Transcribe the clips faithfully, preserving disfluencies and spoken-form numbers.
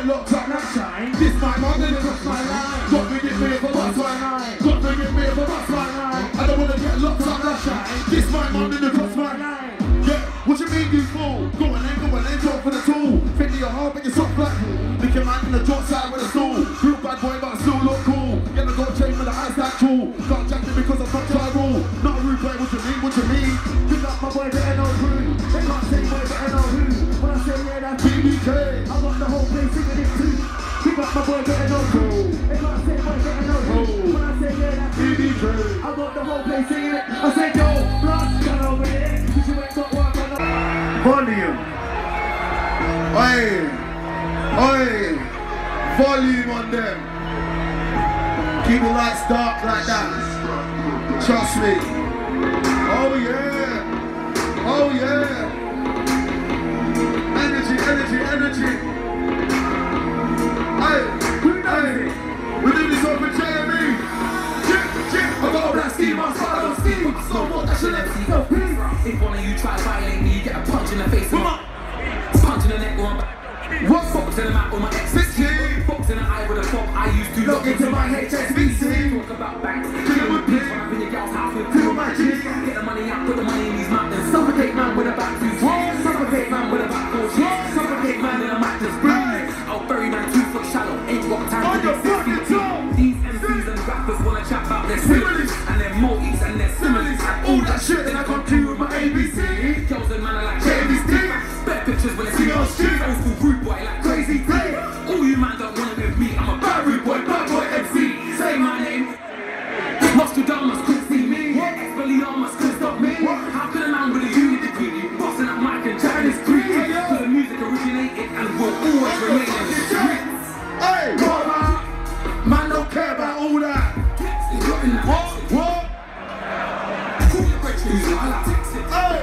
locked up, not shine. This my mom, then cross my line. God forgive me if I bust my line. God forgive me if I bust my line. I don't wanna get locked up, not shine. This my mom, then cross my line. Yeah, what you mean you fool? Go on then, go on then, drop for the tool. Think you're hard, but you're soft like lick your man in the drop side with a stool. Real bad boy, but I still look cool. Yeah, I got a chain with the eyes that cool. Can't jack me because I'm not tribal. Not a rude boy, what you mean, what you mean? Pick up my boy, better know who. They can't say boy, better know who. When I say yeah, that's B B K. I got the whole place singing it too. Pick up my boy, better know who. They can't say boy, better know who. When I say yeah, that's B B K. I got the whole place singing it. I said yo, blood, get over here. Cause you ain't got work on the volume. Oi, oi, volume on them. Keep the lights dark like that. Trust me. Oh yeah. Oh yeah. Energy, energy, energy. Hey, hey. We do this over J M E. Chip, chip. I got a black ski mask, I don't ski. So what that shit is. If one of you try to violate me, you get a punch in the face. Come on. Punch in the neck with my back. What? Box in the mouth with my ex. sixteen. Box in the eye with a pop. I used to log into my H S B C. Talk about banks. Kill with police when I'm in your girl's house with two of my G's. Get the money out, put the money in these mountains. Suffocate man with a back to Suffocate man with a back to Suffocate man in a mattress. Breathe. I'll bury man two foot shallow. Ain't got time to get six feet deep. These M Cs and rappers wanna chat about their similes and their multis and their similes and all that shit. Then I come to with my A B C. Girls and man are like J B C. Better pictures when they see me on street. Old school rude boy like crazy D. All you man don't wanna with me. I'm a bad rude boy, bad boy M C. Say my name. Nostradamus couldn't see me. Expelliarmus couldn't stop me. How can a man with a uni degree busting up mic and chatting his creed? Cause the music originated and will always remain in the streets. Hey, what about? Man don't care about all that. What? What? Hey!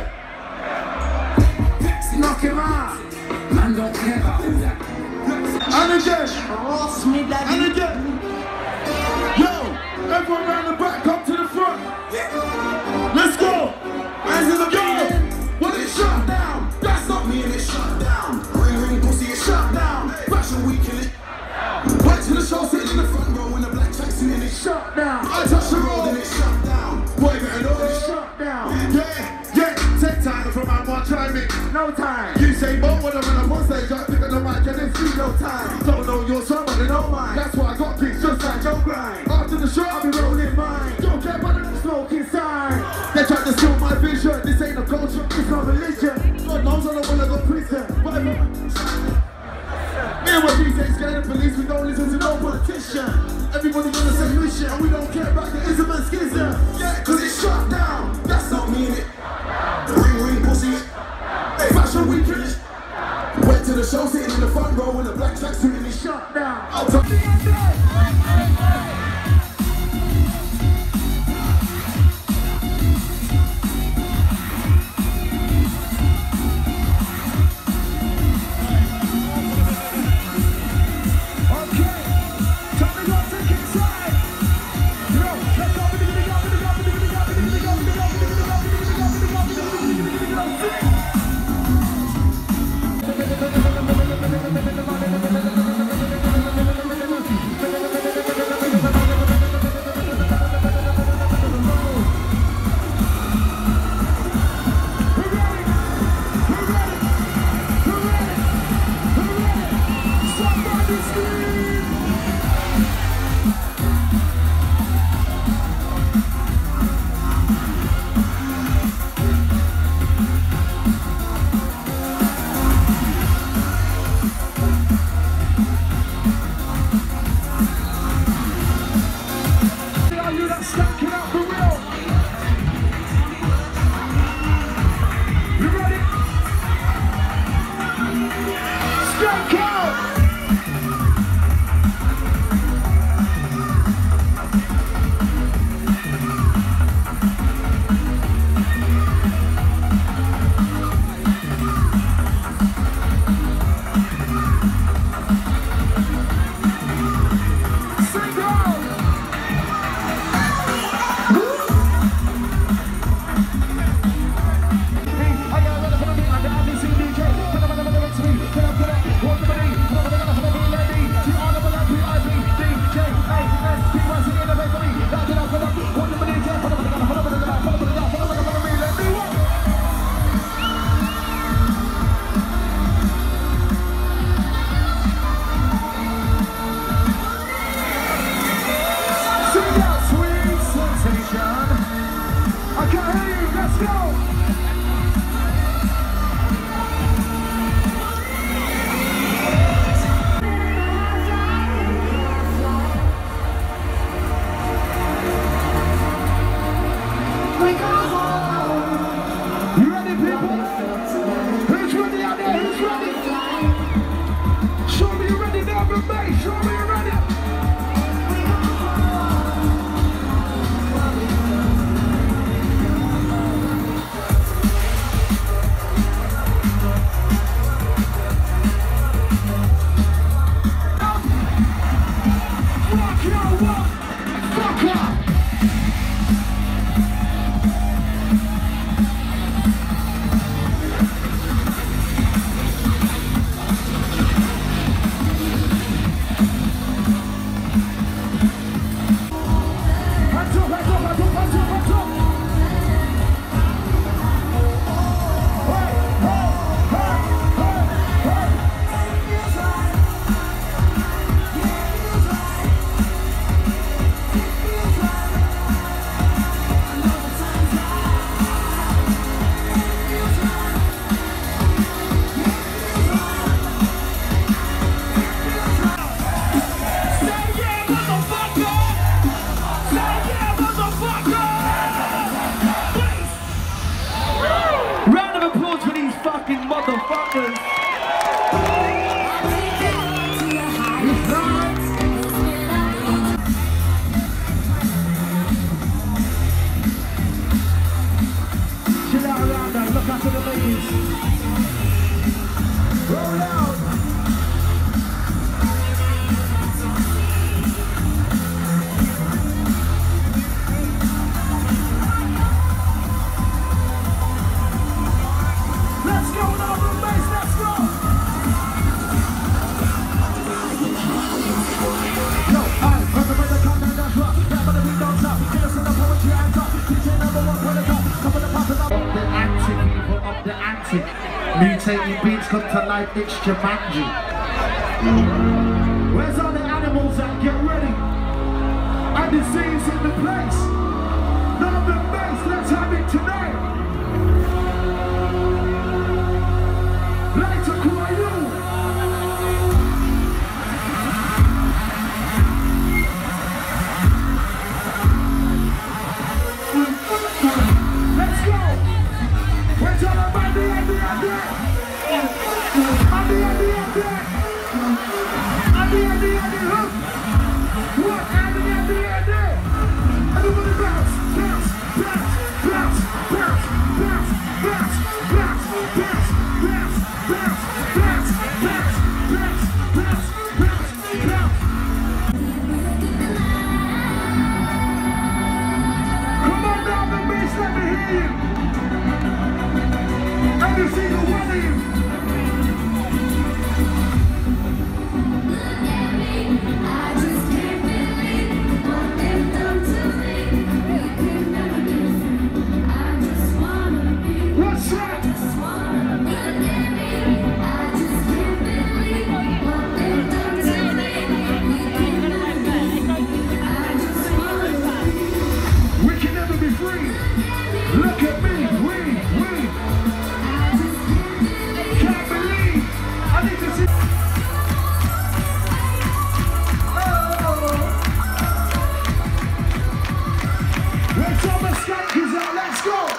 Knock him out. Man don't care about all that. And again. And again. Yo, everyone round the back, come to the front. Let's go. Hands in the go. What is shut down? That's not me and it's shut down. Ring ring pussy is shut down. Fashion week in it. Went to the show, sitting in the front row in a black tracksuit and it's shut down. I touch the road and it's shut down. Boy, better know it's shut down. Yeah, yeah. Take time from my one try me. No time. You say both when I'm on one stage, I pick up the mic and it's see no time. Don't know your song, but they know mine. That's why I got kicks just like Joe Grind. After the show, I'll be rolling mine. Don't care about the smoking sign. They tried to steal my vision. This ain't a culture, it's not religion. God knows I don't wanna go prison. Whatever. Me and my D Js scared the police, we don't listen to no politician. Everybody on the same mission, and we don't care about the ism and schism. Yeah, cause it's shut down. That's not me in it. Ring ring pussy. Hey, fashion weekend. Went to the show, sitting in the front row in a black tracksuit and it's shut down. I'll talk to you. Romantic. Mutating beats come to life, it's Jumanji. Where's all the animals at? Get ready. And the scenes in the place. Love and bass, let's have it tonight. Lights are quite you. Let's go. Where's all the Andy, Andy, Andy? Andy, Andy, Andy. Andy, Andy, Andy, huh? What? Andy, Andy, Andy. Everybody bounce, bounce, bounce, bounce, bounce, bounce, bounce, bounce, bounce, bounce, bounce, bounce, bounce, bounce, bounce, bounce, bounce. Come on down the bass, let me hear you. Every single one of you. Look at me, we, we can't believe I need to see. Oh. Where's all the skankies at? Let's go.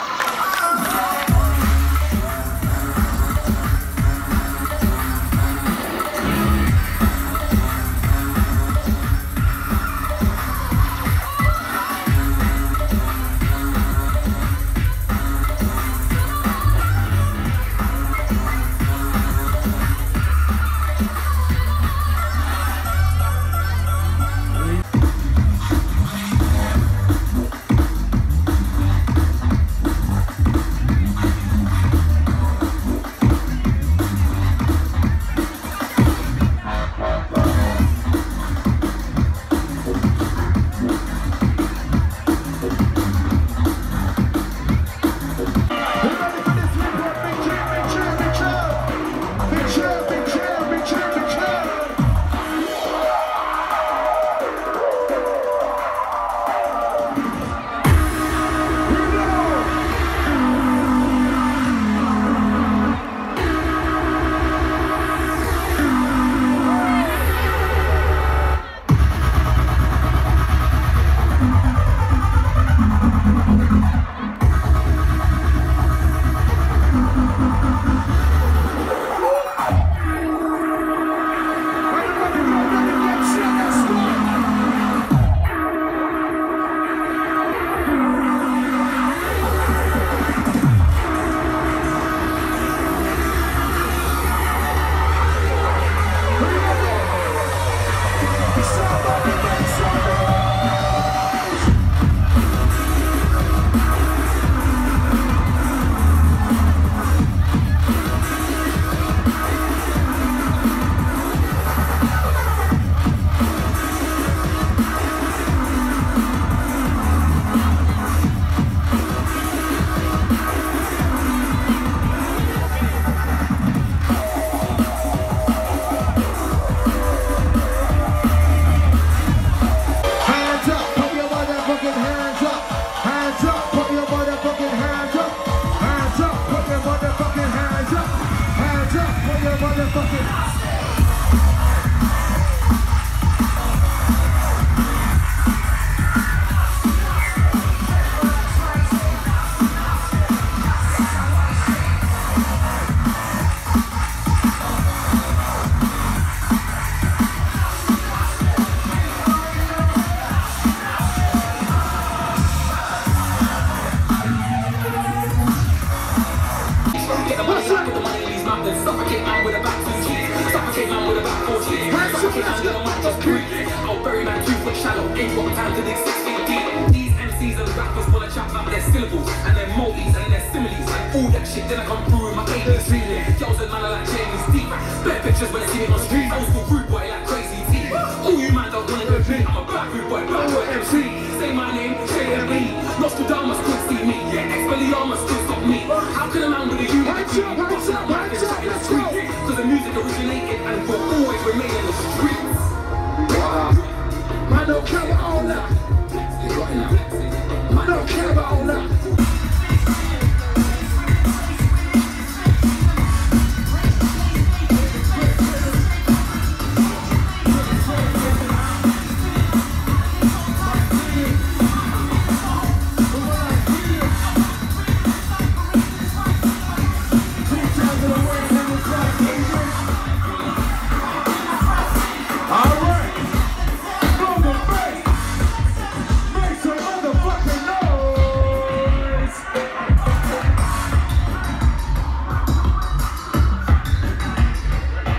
I'll bury my two foot shallow, ain't got time to dig six feet deep. These M Cs and rappers wanna chat about their syllables and their multis and their similes. All that shit then I come through with my eighties feeling. Girls and man are like Jamie's deep. Bare pictures when I see it on street. Old school rude boy like crazy T. All you man don't wanna compete. I'm a black rude boy, black boy M C. Say my name, say M E. Nostradamus couldn't see me. Yeah, Expelliarmus couldn't stop me. How can a man with a unity? remain in the streets. Man don't care about all that. Man don't care about all that.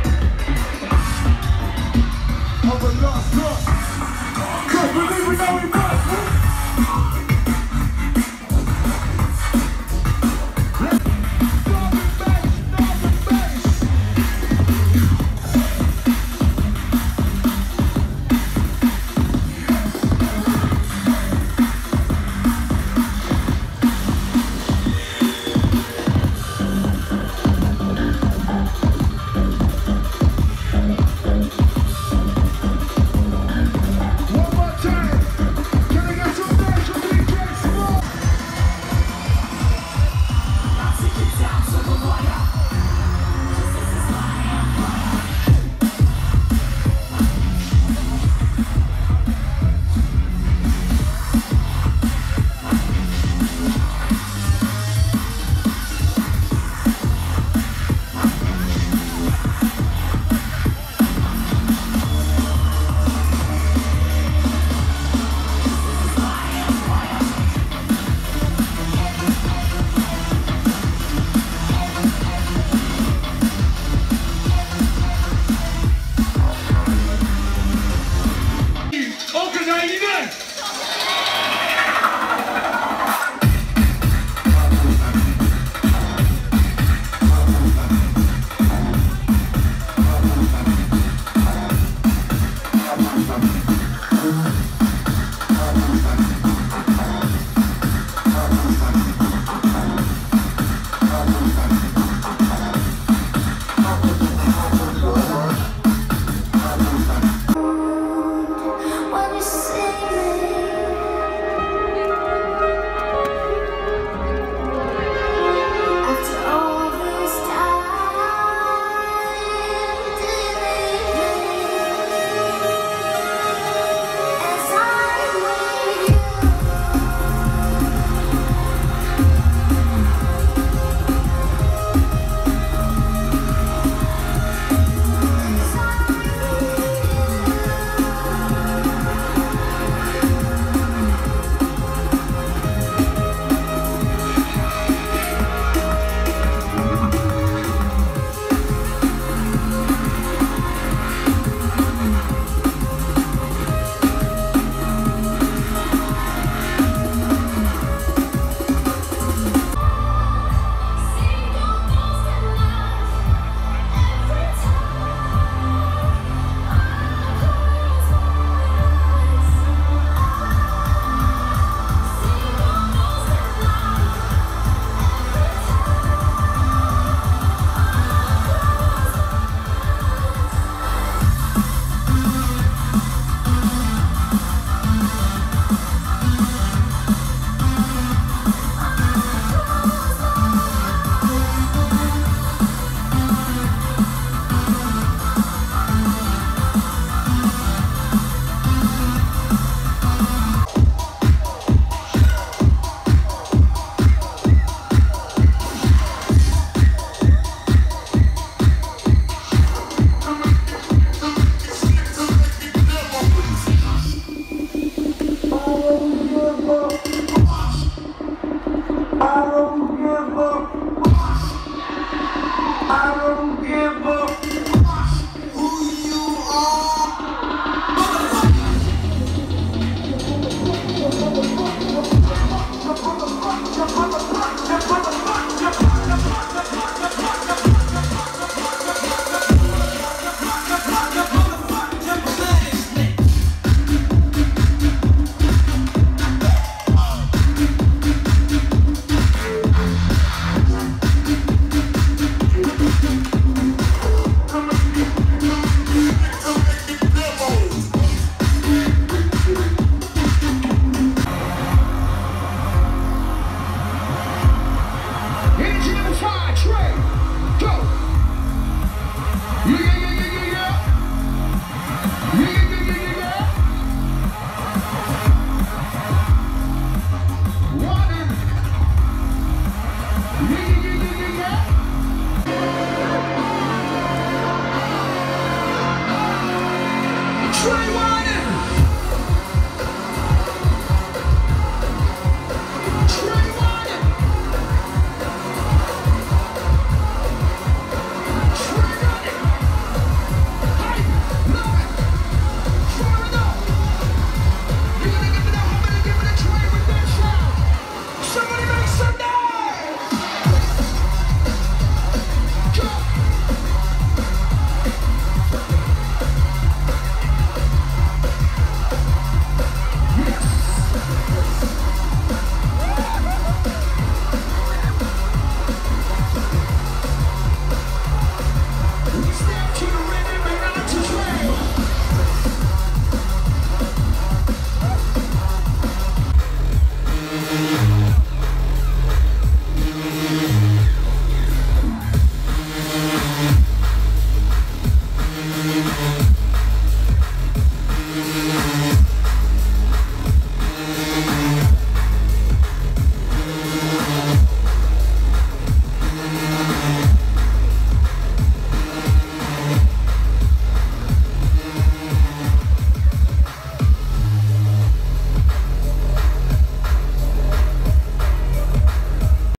Can't believe we know we